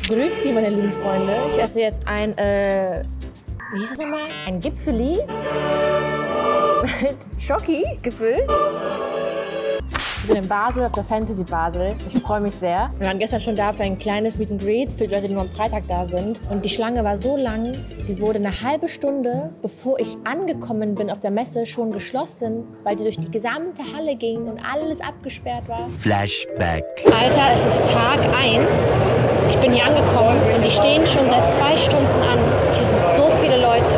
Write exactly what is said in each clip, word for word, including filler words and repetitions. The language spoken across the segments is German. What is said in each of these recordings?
Grüezi, meine lieben Freunde. Ich esse jetzt ein, äh, wie hieß es nochmal? Ein Gipfeli mit Schoki gefüllt. Wir sind in Basel, auf der Fantasy Basel. Ich freue mich sehr. Wir waren gestern schon da für ein kleines Meet and Greet für die Leute, die nur am Freitag da sind. Und die Schlange war so lang, die wurde eine halbe Stunde, bevor ich angekommen bin auf der Messe, schon geschlossen, weil die durch die gesamte Halle ging und alles abgesperrt war. Flashback. Alter, es ist Tag eins. Ich bin hier angekommen und die stehen schon seit zwei Stunden an. Hier sind so viele Leute.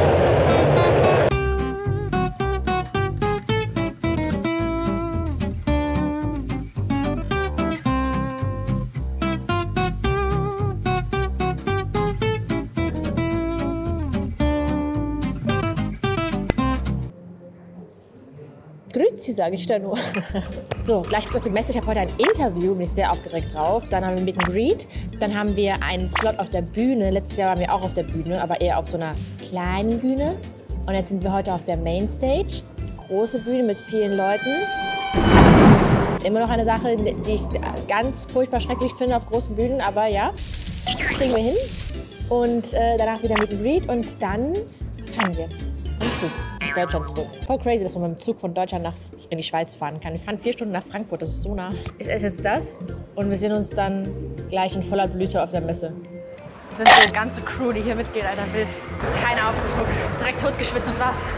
Grüezi, sage ich da nur. So, gleich geht's auf die Messe. Ich habe heute ein Interview, bin ich sehr aufgeregt drauf. Dann haben wir Meet and Greet. Dann haben wir einen Slot auf der Bühne. Letztes Jahr waren wir auch auf der Bühne, aber eher auf so einer kleinen Bühne. Und jetzt sind wir heute auf der Mainstage. Große Bühne mit vielen Leuten. Immer noch eine Sache, die ich ganz furchtbar schrecklich finde auf großen Bühnen, aber ja, kriegen wir hin. Und äh, danach wieder Meet and Greet und dann fahren wir im Zug. Deutschland zurück. Voll crazy, dass man mit dem Zug von Deutschland nach in die Schweiz fahren kann. Wir fahren vier Stunden nach Frankfurt, das ist so nah. Ich esse jetzt das und wir sehen uns dann gleich in voller Blüte auf der Messe. Wir sind so eine ganze Crew, die hier mitgeht, Alter, wild. Kein Aufzug, direkt totgeschwitzt, das war's.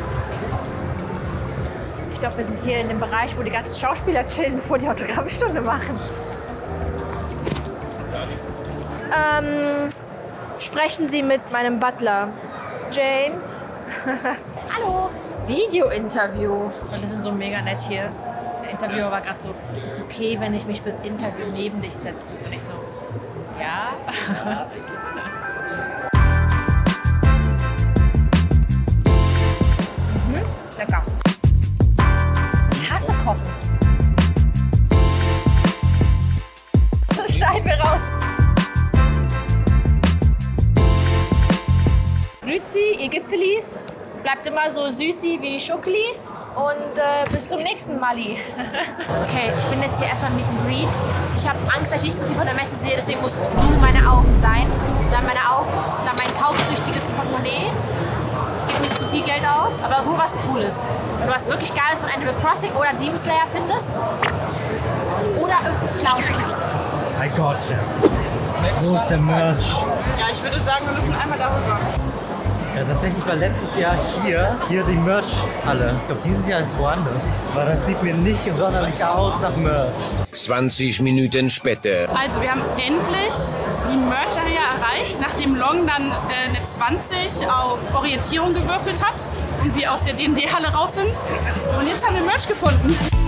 Ich glaube, wir sind hier in dem Bereich, wo die ganzen Schauspieler chillen, bevor die Autogrammstunde machen. Ähm, sprechen Sie mit meinem Butler, James. Hallo. Video-Interview. Und die sind so mega nett hier. Der Interviewer war gerade so, ist es okay, wenn ich mich fürs Interview neben dich setze? Und ich so, ja. Mhm, lecker. Ich hasse Kochen. Das schneiden wir raus. Grüezi, ihr Gipfelis. Bleibt immer so süßi wie Schokoli und äh, bis zum nächsten Mali. Okay, ich bin jetzt hier erstmal Meet and Greet. Ich habe Angst, dass ich nicht so viel von der Messe sehe, deswegen musst du meine Augen sein. Sei meine Augen, sei mein kaufsüchtiges Portemonnaie. Gib nicht zu viel Geld aus, aber nur was Cooles. Wenn du was wirklich Geiles von Animal Crossing oder Demon Slayer findest oder irgendein Flauschkissen. I gotcha. Wo ist der Merch? Ja, ich würde sagen, wir müssen einmal darüber. Ja, tatsächlich war letztes Jahr hier, hier die Merch-Halle. Ich glaube, dieses Jahr ist es woanders. Aber das sieht mir nicht sonderlich aus nach Merch. zwanzig Minuten später. Also, wir haben endlich die Merch-Area erreicht, nachdem Long dann äh, eine zwanzig auf Orientierung gewürfelt hat und wir aus der D und D-Halle raus sind. Und jetzt haben wir Merch gefunden.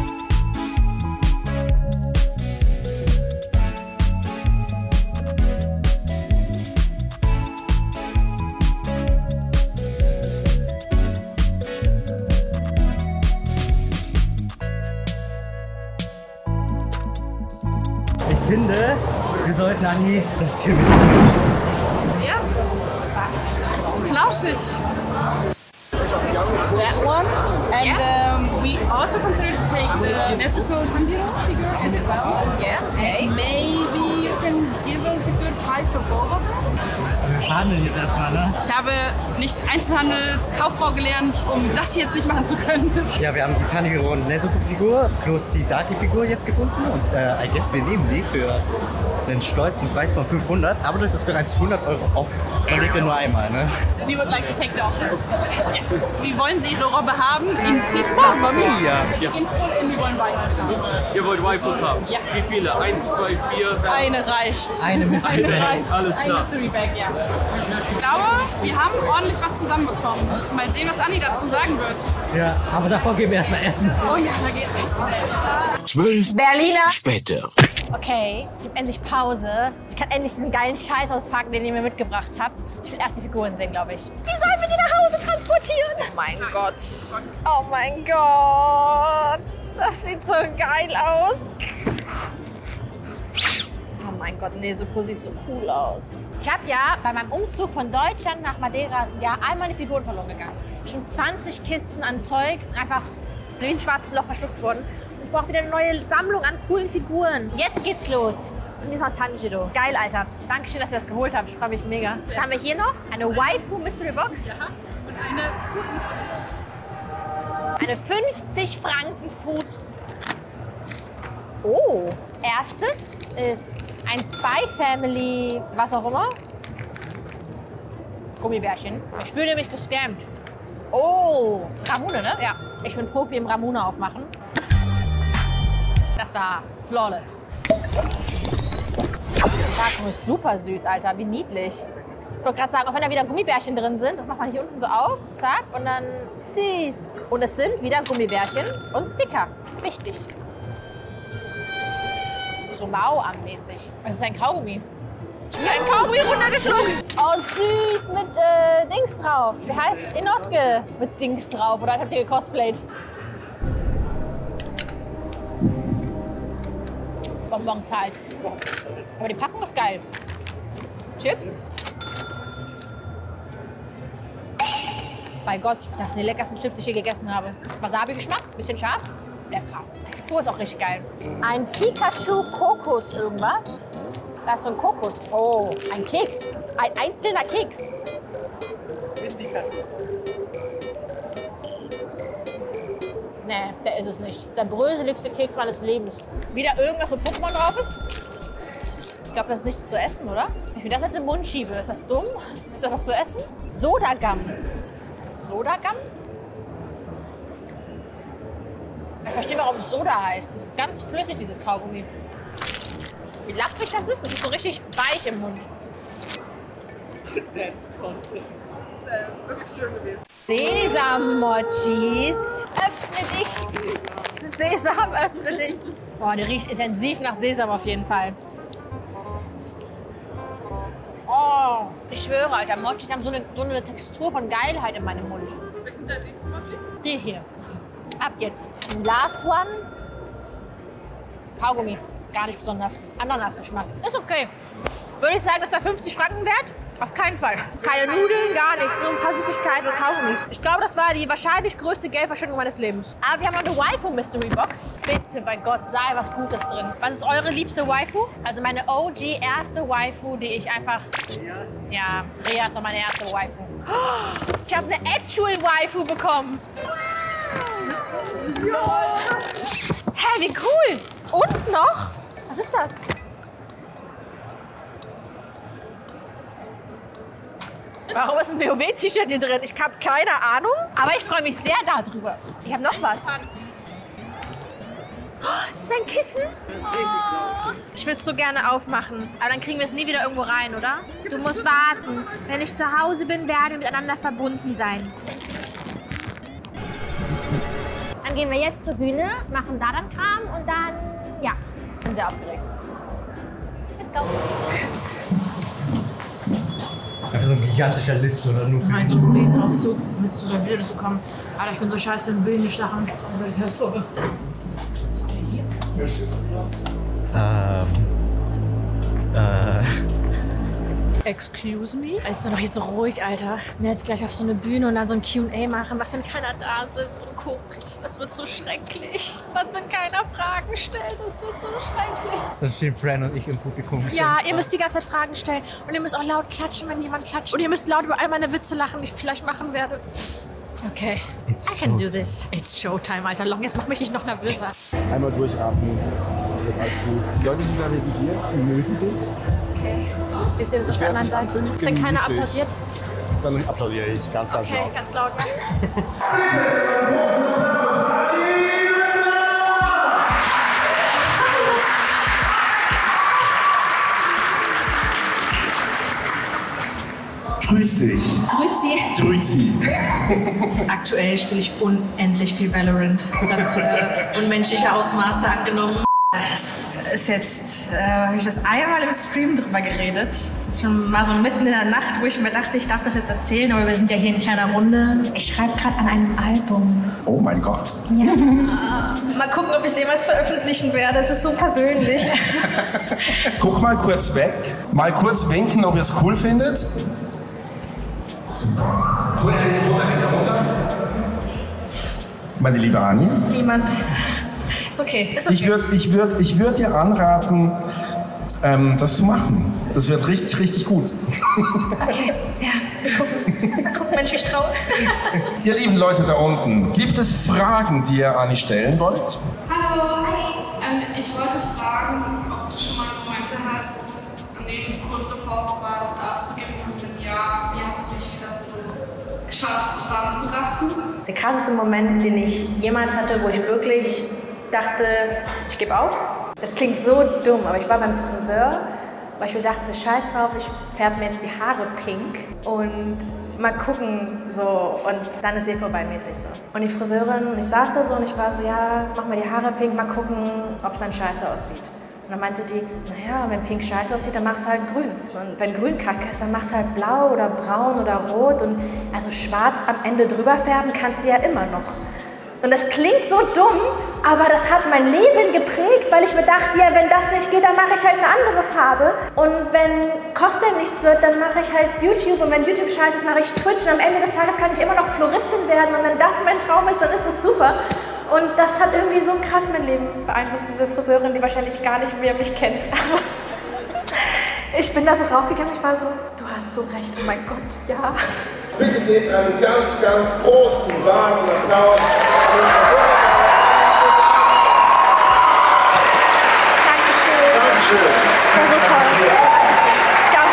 Ich finde, wir sollten Anni das hier mitnehmen. Ja. Flauschig. That one. And yeah. um, we also consider to take the Nezuko Tanjiro figure as well. Yeah. Okay. Maybe you can give us a good price for both of them. Wir verhandeln jetzt erstmal, ne? Ich habe nicht Einzelhandelskauffrau gelernt, um das hier jetzt nicht machen zu können. Ja, wir haben die Tanjiro und Nezuko-Figur plus die Daki-Figur jetzt gefunden. Und äh, I guess wir nehmen die für einen stolzen Preis von fünfhundert. Aber das ist bereits hundert Euro off. Man legt ja nur einmal, ne? We would like to take the offer. Okay. Wie wollen Sie Ihre Robbe haben? In Pizza? Mamma mia! In Full und wir wollen Waifus haben. Ihr wollt Waifus haben? Ja. Wie viele? Eins, zwei, vier? Eine reicht. Eine Mystery Eine Bag. reicht. Alles klar. Ein Mystery Bag, ja. Ich glaube, wir haben ordentlich was zusammenbekommen. Mal sehen, was Anni dazu sagen wird. Ja, aber davor gehen wir erstmal essen. Oh ja, da geht Essen. Zwölf Berliner. später. Okay, ich habe endlich Pause. Ich kann endlich diesen geilen Scheiß auspacken, den ihr mir mitgebracht habt. Ich will erst die Figuren sehen, glaube ich. Wie sollen wir die nach Hause transportieren? Oh mein Gott. Oh mein Gott. Das sieht so geil aus. Oh mein Gott, Nezuko sieht so cool aus. Ich habe ja bei meinem Umzug von Deutschland nach Madeira ist ein Jahr einmal die Figuren verloren gegangen. Schon zwanzig Kisten an Zeug, einfach wie ein schwarzes Loch verschluckt worden. Ich brauche wieder eine neue Sammlung an coolen Figuren. Jetzt geht's los. Und diesmal Tanjiro. Geil, Alter. Dankeschön, dass ihr das geholt habt. Ich freue mich mega. Was haben wir hier noch? Eine Waifu Mystery Box. Ja. Und eine Food Mystery Box. Eine fünfzig Franken Food. Oh, erstes ist ein Spy Family, was auch immer. Gummibärchen. Ich fühle mich gescammt. Oh, Ramune, ne? Ja. Ich bin Profi im Ramune aufmachen. Das war flawless. Das ist super süß, Alter. Wie niedlich. Ich wollte gerade sagen, auch wenn da wieder Gummibärchen drin sind, das macht man hier unten so auf, zack, und dann süß. Und es sind wieder Gummibärchen und Sticker. Wichtig. So Mao-mäßig. Es ist ein Kaugummi. Ich bin ein Kaugummi runtergeschluckt. Oh, süß, mit äh, Dings drauf. Wie heißt Inosuke? Mit Dings drauf. Oder habt ihr gecosplayt? Bonbons halt. Aber die Packung ist geil. Chips. Bei Gott, das sind die leckersten Chips, die ich je gegessen habe. Wasabi-Geschmack, bisschen scharf. Lecker. Textur ist auch richtig geil. Ein Pikachu-Kokos irgendwas. Da ist so ein Kokos. Oh, ein Keks. Ein einzelner Keks. Nee, der ist es nicht. Der bröseligste Keks meines Lebens. Wieder irgendwas, wo Pokémon drauf ist? Ich glaube, das ist nichts zu essen, oder? Wenn ich mir das jetzt im Mund schiebe, ist das dumm? Ist das was zu essen? Sodagum. Sodagum? Ich verstehe, warum es Soda heißt. Das ist ganz flüssig, dieses Kaugummi. Wie lachrig das ist? Das ist so richtig weich im Mund. That's content. Das ist äh, wirklich schön gewesen. Sesam-Mochis. Öffne dich. Sesam, öffne dich. Boah, der riecht intensiv nach Sesam auf jeden Fall. Oh, ich schwöre, Alter, Mochis haben so eine, so eine Textur von Geilheit in meinem Mund. Welche sind deine liebsten Mochis? Die hier. Ab jetzt. Last one. Kaugummi. Gar nicht besonders. Ananasgeschmack. Ist okay. Würde ich sagen, das war fünfzig Franken wert? Auf keinen Fall. Keine Nudeln, gar nichts. Nur ein paar Süßigkeiten und Kaugummis. Ich glaube, das war die wahrscheinlich größte Geldverschwendung meines Lebens. Aber wir haben noch eine Waifu Mystery Box. Bitte, bei Gott, sei was Gutes drin. Was ist eure liebste Waifu? Also meine O G erste Waifu, die ich einfach... Rias? Ja, Rea ist noch meine erste Waifu. Ich habe eine Actual Waifu bekommen. Ja. Hä, wie cool. Und noch... Was ist das? Warum ist ein WoW-T-Shirt hier drin? Ich habe keine Ahnung, aber ich freue mich sehr darüber. Ich habe noch was. Oh, ist das ein Kissen? Oh. Ich will es so gerne aufmachen, aber dann kriegen wir es nie wieder irgendwo rein, oder? Du musst warten. Wenn ich zu Hause bin, werden wir miteinander verbunden sein. Dann gehen wir jetzt zur Bühne, machen da dann Kram und dann, ja, bin sehr aufgeregt. Let's go. Einfach so ein gigantischer Lift oder nur für Nein, so ein Riesenaufzug, um jetzt zu der Bühne zu kommen. Alter, ich bin so scheiße in Bühnensachen. Ähm. Äh. Excuse me? Jetzt ist doch noch hier so ruhig, Alter. Und jetzt gleich auf so eine Bühne und dann so ein Q und A machen. Was, wenn keiner da sitzt und guckt? Das wird so schrecklich. Was, wenn keiner Fragen stellt? Das wird so schrecklich. Dann stehen Fran und ich im Publikum. Ja, ihr müsst die ganze Zeit Fragen stellen. Und ihr müsst auch laut klatschen, wenn jemand klatscht. Und ihr müsst laut über all meine Witze lachen, die ich vielleicht machen werde. Okay, It's I can do this. It's Showtime, Alter. Long, jetzt mach mich nicht noch nervöser. Einmal durchatmen, es wird alles gut. Die Leute sind da wegen dir, sie mögen dich. Okay, wir sehen uns auf der werde anderen dich Seite. ankündigen, Ist denn keiner gemütlich. applaudiert? Dann applaudiere ich ganz, ganz Okay, laut. ganz laut. Grüß dich. Grüezi. Grüezi. Aktuell spiele ich unendlich viel Valorant. Das hat äh, unmenschliche Ausmaße angenommen. Es ist jetzt, äh, habe ich das einmal im Stream drüber geredet. Schon mal so mitten in der Nacht, wo ich mir dachte, ich darf das jetzt erzählen, aber wir sind ja hier in kleiner Runde. Ich schreibe gerade an einem Album. Oh mein Gott. Ja. Mal gucken, ob ich es jemals veröffentlichen werde. Es ist so persönlich. Guck mal kurz weg. Mal kurz winken, ob ihr es cool findet. Super. Runter, runter, runter. Meine liebe Anni. Niemand. Ist okay. Ist okay. Ich würde ich würd, ich würd dir anraten, ähm, das zu machen. Das wird richtig, richtig gut. Okay, ja, wir gucken. Guck, Mensch, ich traue. Ihr lieben Leute da unten, gibt es Fragen, die ihr Anni stellen wollt? Hallo, ähm, ich wollte fragen, ob du schon mal Momente hattest, an denen du kurz davor warst, aufzugeben und wenn ja, wie hast du dich dazu geschafft, zusammenzuraffen? Der krasseste Moment, den ich jemals hatte, wo ich wirklich dachte, ich gebe auf. Das klingt so dumm, aber ich war beim Friseur, weil ich mir dachte, scheiß drauf, ich färbe mir jetzt die Haare pink und mal gucken, so, und dann ist eh vorbei mäßig so. Und die Friseurin, ich saß da so und ich war so, ja, mach mal die Haare pink, mal gucken, ob es dann scheiße aussieht. Und dann meinte die, naja, wenn pink scheiße aussieht, dann mach's halt grün. Und wenn grün kacke ist, dann mach's halt blau oder braun oder rot. Und also schwarz am Ende drüber färben kannst du ja immer noch. Und das klingt so dumm, aber das hat mein Leben geprägt, weil ich mir dachte, ja, wenn das nicht geht, dann mache ich halt eine andere Farbe. Und wenn Cosplay nichts wird, dann mache ich halt YouTube. Und wenn YouTube scheiße ist, mache ich Twitch. Und am Ende des Tages kann ich immer noch Floristin werden. Und wenn das mein Traum ist, dann ist das super. Und das hat irgendwie so krass mein Leben beeinflusst, diese Friseurin, die wahrscheinlich gar nicht mehr mich kennt. Aber ich bin da so rausgegangen, ich war so, du hast so recht, oh mein Gott, ja. Bitte gebt einen ganz, ganz großen, warmen Applaus. Dankeschön. Dankeschön. Das war so toll. Danke.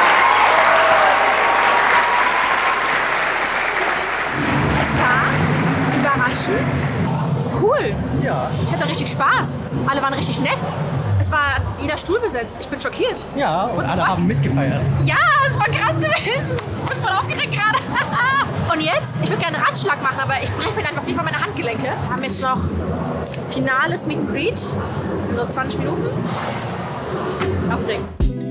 Es war überraschend cool. Ja. Ich hatte richtig Spaß. Alle waren richtig nett. Es war jeder Stuhl besetzt. Ich bin schockiert. Ja, und What the alle fuck? haben mitgefeiert. Ja, es war krass gewesen. Ich bin voll aufgeregt gerade. Und jetzt, ich würde gerne einen Ratschlag machen, aber ich breche mir dann auf jeden Fall meine Handgelenke. Wir haben jetzt noch finales Meet and Greet. In so zwanzig Minuten. Aufregend.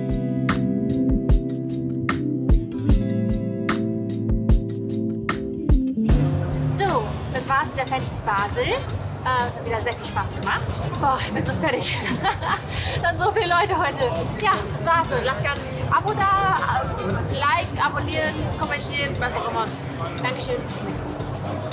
So, das war's mit der Fantasy Basel. Äh, es hat wieder sehr viel Spaß gemacht. Boah, ich bin so fertig. Dann so viele Leute heute. Ja, das war's. Lasst gerne ein Abo da, äh, liken, abonnieren, kommentieren, was auch immer. Dankeschön, bis zum nächsten Mal.